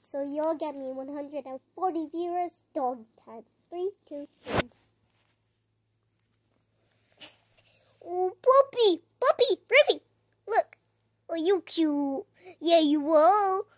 So you'll get me 140 viewers. Doggy time. 3, 2, 1. Oh, puppy, Ruffy, look. Oh, you cute. Yeah, you will.